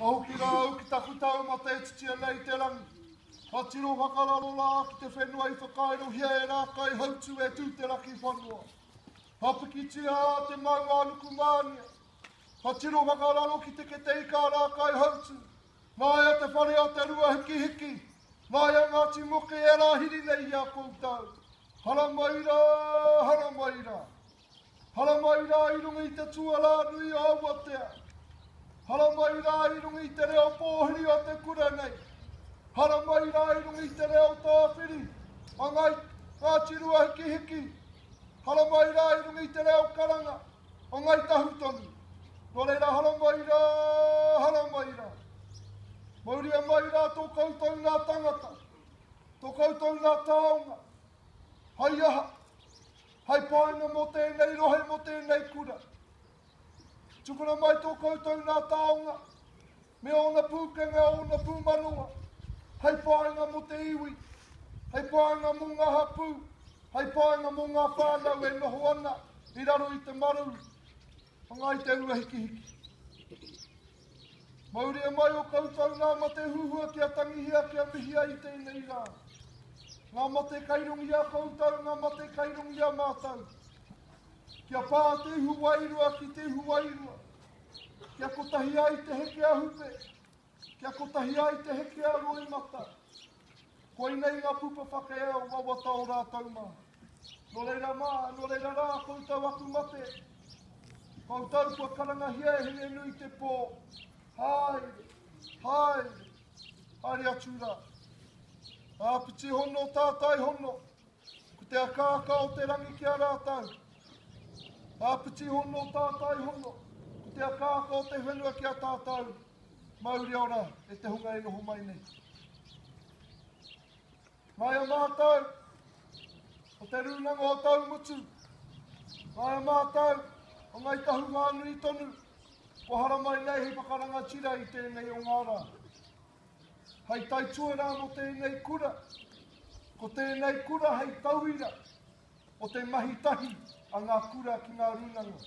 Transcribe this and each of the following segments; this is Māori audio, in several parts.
Au ki rā au ki taku tau ma te titia nei te rangi. Ha tiro whakararo rā ki te whenua I whakaero hia e rā kai hautu e tū te raki whanua. Ha pikitia te maunga anuku mānia. Ha tiro whakararo ki te keteika rā kai hautu. Nāia te whare a te rua hiki hiki. Nāia ngāti moke e rā hiri nei ia koutou. Hara maira, hara maira. Hara maira I runga I te tuara nui o awatea. Hara maira I runga I te reo pōhiri o te kura nei. Hara maira I runga I te reo tāwhiri. Angai, ngāti rua hiki hiki. Hara maira I runga I te reo karanga. Angai tahutonu. Nō reira hara maira, hara maira. Mauria maira tō koutou ngā tangata. Tō koutou ngā taonga. Hai aha. Hai painga mo tēnei rohe mo tēnei kura. Tukuna mai tō koutou ngā taonga. Me ona pūkenga ona pūmanua. Hai painga mo te iwi. Hai painga mo ngā hapū. Hai painga mo ngā whānau e noho ana. I raro I te maru. Angai te ua hiki hiki. Mauria mai o koutou ngā mate huhua kia tangihia kia mihia I tēnei rā. Ngā mate kairungi a koutou, ngā mate kairungi a mātou. Kia pā te huwairua ki te huwairua. Kia kotahi ai te heke a hupe. Kia kotahi ai te heke a roi mata. Koi nei ngā pupa whakaeo wawata o rātou mā. No reira mā, no reira rā koutou aku mate. Koutou kua karanga hia e hine nui te pō. Haere, haere, haere atu rā. Āpiti hono tātai hono, ko te akāka o te rangi ki a rātau. Āpiti hono tātai hono, ko te akāka o te whenua ki a tātau. Mauri ora, e te hunga e noho mai nei. Mai a mātau, o te rūnanga o tau mutu. Mai a mātau, o ngai tahu ngā nui tonu. Ko hara mai nei he pakaranga tira I tēnei o ngā rā. Hei tai tuera mo tēnei kura. Ko tēnei kura hei tauira. O te mahitahi a ngā kura ki ngā rūnanga.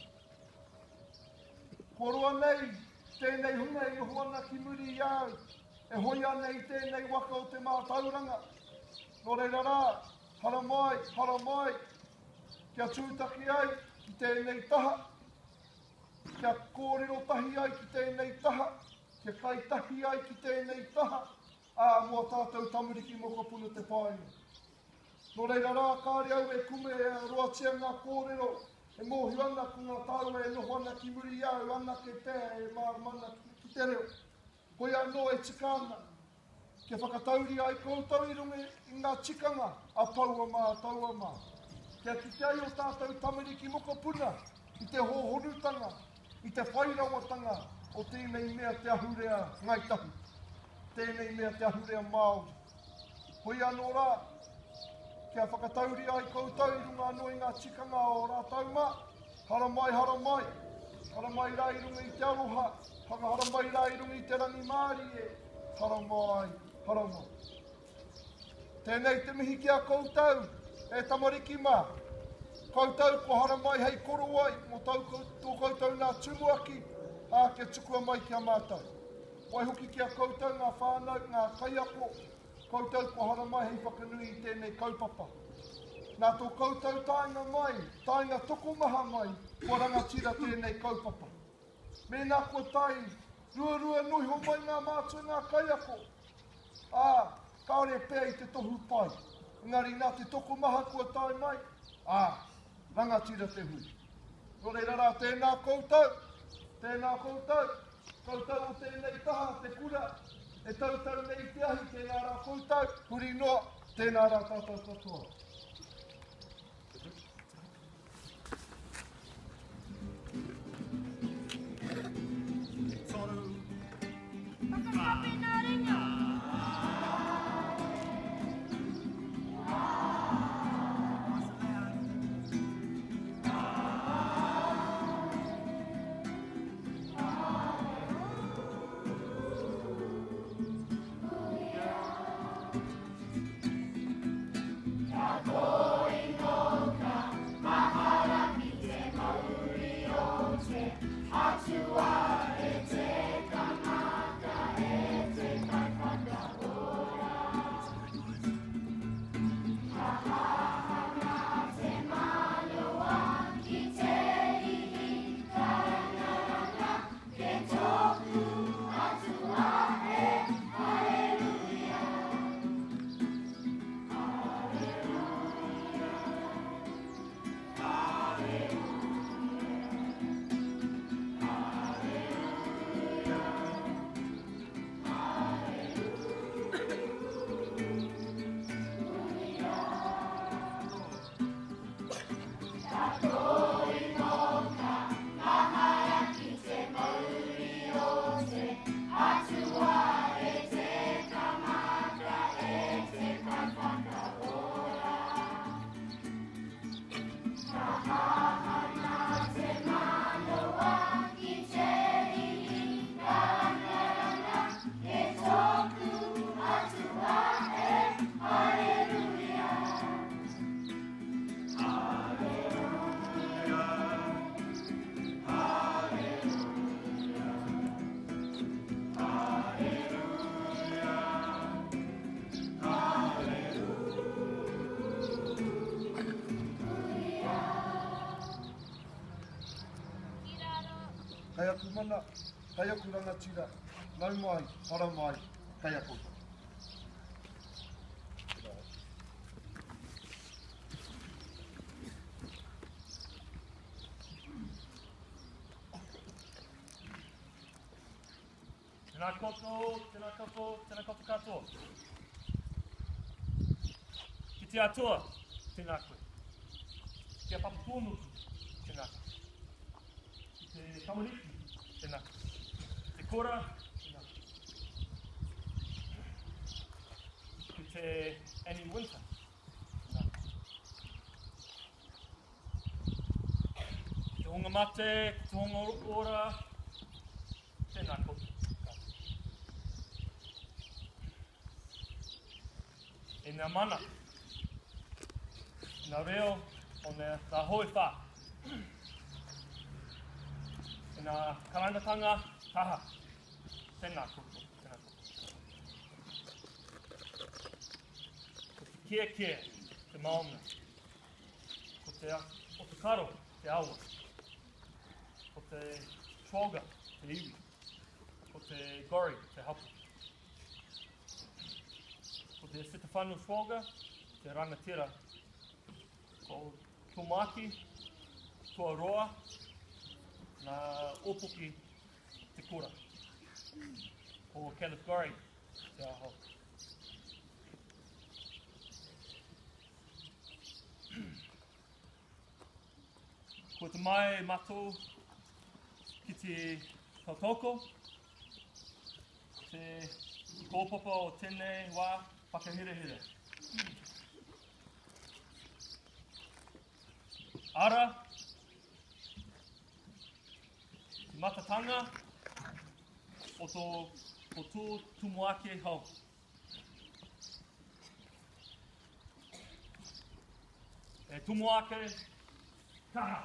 Ko roa nei, tēnei hunga I noho ana ki muri iau. E hoi ana I tēnei waka o te mātauranga. Nō reira rā, hara mai. Kia tūtaki ai ki tēnei taha. Kia kōrero tahi ai ki tēnei taha. Kia kai tahi ai ki tēnei taha. Mua tātou tamariki moko puna te painga. Nō reira rā, kāre au e kume e roatia ngā kōrero. E mōhi ana ku ngā tau e noho ana ki muri iau, ana ke pēr e mārmana ki te reo. Hoi anō e tikana. Kia whakatauri ai koutou I runga I ngā tikanga. A paua mā. Kia kitei o tātou tamariki moko puna. I te hōhorutanga. I te whairawatanga. O tēnei mea te ahurea ngai tahu. Tēnei mea te ahurea Māori. Hoi anō rā, kia whakatauri ai koutou I runga anō I ngā tikanga o rātau mā. Hara mai. Hara mai rā I runga I te aroha. Hara mai rā I runga I te rangi Māori e. Hara mai. Tēnei te mihi kia koutou, e tamariki mā. Koutou ko hara mai hei koro ai, mo tō koutou nā tumuaki, kia tukua mai kia mātou. Wai hoki kia koutou ngā whānau, ngā kaiako, koutou ko hara mai hei whakanui I tēnei kaupapa. Nā tō koutou tainga mai, tainga toko maha mai, kua rangatira tēnei kaupapa. Me nā kua tai, rua nui ho mai ngā mātua ngā kaiako. Kaore pēr I te tohu pai. Engari nā te toko maha kua tai mai, rangatira te hui. Nō reira rā, tēnā koutou, koutou o tēnei taha, te kura, e tautau nei te ahi, tēnā rā koutou, huri noa, tēnā rā tātou katoa. Yeah. Kai aku mana, kai aku rangatira, nau mai, hara mai, kai aku. Tēnā koutou, tēnā koutou, tēnā koutou katoa. Ki te atua, tēnā koe. Kia papapūnuku, tēnā koe. Ki te kamariki, tēnā koe. Te kora, tēnā koe. Ki te Annie Winter, tēnā koe. Ki te honga mate, ki te honga ora, tēnā koe. E ngā mana, ngā reo o ngā hoi whā. E ngā karangatanga taha. Tēnā koutou, tēnā koutou. Ko te kia, te maunga. Ko te karo, te awa. Ko te troga, te iwi. Ko te gori, te hapu. Ko te Sitawhanu Swoga, te rangatira, ko Tomaki, tua roa, ngā opuki te kura. Ko Kenneth Gorey, te aho. Ko te mai matou ki te tautoko, te kōpapa o tēnei wā, whakahirehire. Ara, te matatanga, o tō tumuake hau. E tumuake kaha.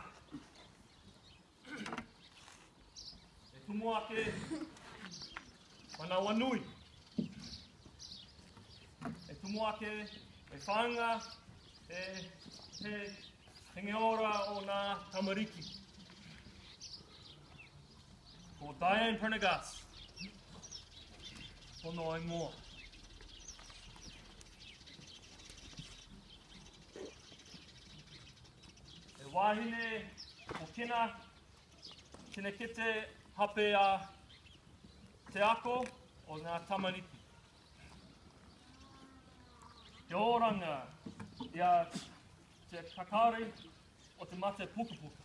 E tumuake mana wanui. E tumuake, e whanga, he hengeora o ngā tamariki. Ko Diane Prendergast, tono ai mua. E wāhine o kina, tēne kete hape a te ako o ngā tamariki. Te oranga ia te kakare o te mate pukapuka.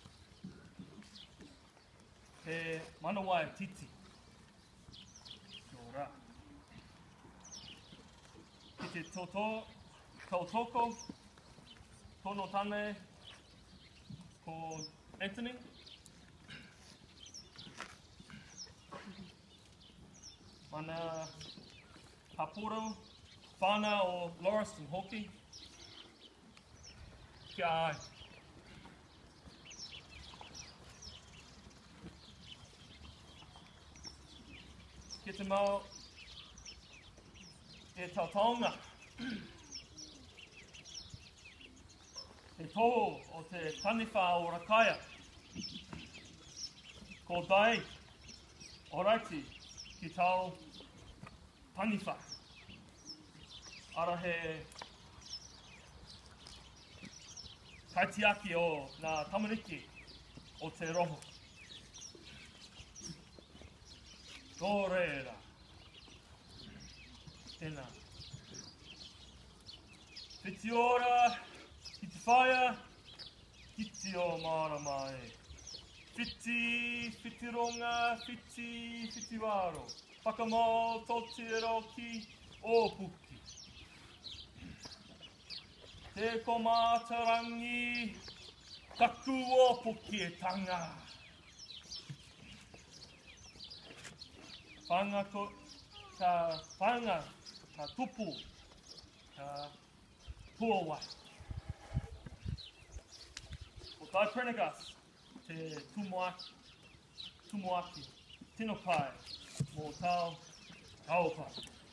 Te manawa e titi. Kia ora. Ki te tautoko, tono tane ko Anthony. Mana hapuro, whana o Lauriston hoki. Kia ai. Ki te mau e tautonga. Te toho o te taniwha o Rakaia. Ko Dai, oraiti ki tau taniwha. Ara he kaitiaki o ngā tamariki o te roho. Tō reira. Tēnā. Whiti ora, ki te whaia, ki te o mara mai. whitironga, whitiwaro. Whakamau tōtiro ki ōpuki. Te komātarangi, taku ōpuki e tanga. Whanga ka tupu, ka puawai. O tai Prenegas, te tumuaki, tino pai, mō tau, taupai.